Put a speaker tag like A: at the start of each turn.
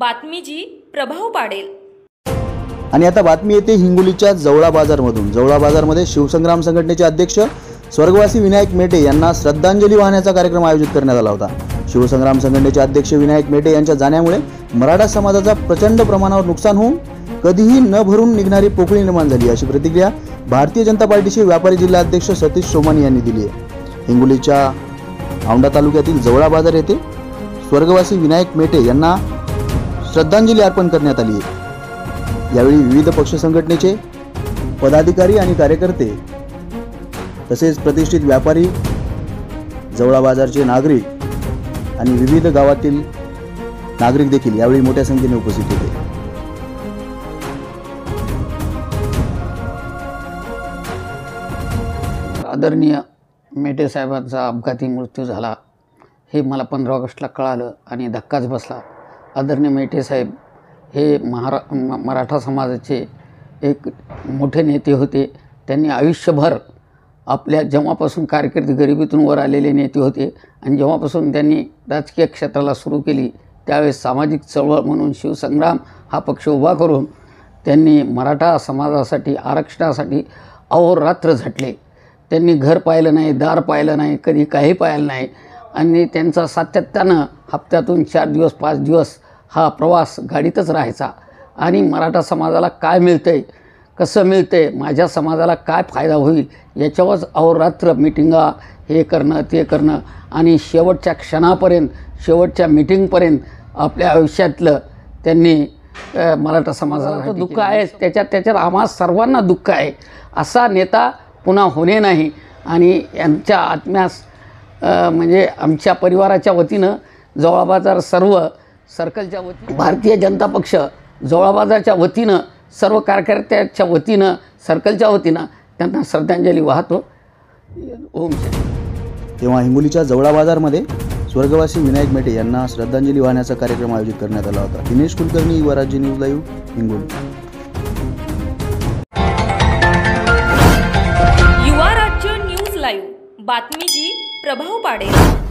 A: बातमीची प्रभाव पाडेल।
B: आणि आता बातमी येते हिंगोलीच्या जवळा बाजारमधून। जवळा बाजारमध्ये शिवसंग्राम संघटनेचे अध्यक्ष स्वर्गवासी विनायक मेटे यांना श्रद्धांजली वाहण्याचा कार्यक्रम आयोजित करण्यात आला होता। शिवसंग्राम संघटनेचे अध्यक्ष विनायक मेटे यांच्या जाण्यामुळे मराठा समाजाचा प्रचंड प्रमाणावर नुकसान होऊन कधीही न भरून निघणारी पोकळी निर्माण झाली, अशी प्रतिक्रिया भारतीय जनता पार्टीचे व्यापारी जिल्हा अध्यक्ष सतीश सोमानी यांनी दिली आहे। हिंगोलीच्या औंढा तालुक्यातील जवळा बाजार येथे स्वर्गवासी विनायक मेटे यांना श्रद्धांजली अर्पण करण्यात आली आहे। यावेळी विविध पक्ष संघटनेचे पदाधिकारी आणि कार्यकर्ते तसेच प्रतिष्ठित व्यापारी, जवळा बाजारचे नागरिक आणि विविध गावातील नागरिक देखील यावेळी मोठ्या संख्येने उपस्थित होते।
C: आदरणीय मेटे साहेबांचा अपघाती मृत्यू झाला हे मला 15 ऑगस्टला कळालं आणि धक्काच बसला। आदरणीय मेटे साहेब हे मराठा समाजाचे एक मोठे नेते होते। त्यांनी आयुष्यभर आपल्या जेव्हापासून कारकिर्दी गरिबीतून वर आलेले नेते होते आणि जेव्हापासून त्यांनी राजकीय क्षेत्राला सुरू केली त्यावेळेस सामाजिक चळवळ म्हणून शिवसंग्राम हा पक्ष उभा करून त्यांनी मराठा समाजासाठी आरक्षणासाठी अहोरात्र झटले। त्यांनी घर पाहिलं नाही, दार पाहिलं नाही, कधी काही पाहिलं नाही आणि त्यांचा सातत्यानं हप्त्यातून 4 दिवस 5 दिवस हा प्रवास गाडीतच राहायचा आणि मराठा समाजाला काय मिळतंय, कसं मिळतंय, माझ्या समाजाला काय फायदा होईल याच्यावरच अहोरात्र मीटिंगा हे करणं ते करणं आणि शेवटच्या क्षणापर्यंत शेवटच्या मीटिंगपर्यंत आपल्या आयुष्यातलं त्यांनी मराठा समाजाला दुःख आहे, त्याच्यात आम्हा सर्वांना दुःख आहे। असा नेता पुन्हा होणे नाही आणि यांच्या आत्म्यास म्हणजे आमच्या परिवाराच्या वतीनं जवळा बाजार सर्व सर्कलच्या वतीनं, भारतीय जनता पक्ष जवळा बाजारच्या वतीनं, सर्व कार्यकर्त्याच्या वतीनं, सर्कलच्या वतीनं त्यांना श्रद्धांजली वाहतो। ओम।
B: तेव्हा हिंगोलीच्या जवळा बाजारमध्ये स्वर्गवासी विनायक मेटे यांना श्रद्धांजली वाहण्याचा कार्यक्रम आयोजित करण्यात आला होता। दिनेश कुलकर्णी, युवा राज्य न्यूज लाईव्ह, हिंगोली।
A: युवा राज्य न्यूज लाईव्ह, बातमीची प्रभाव पाडेल।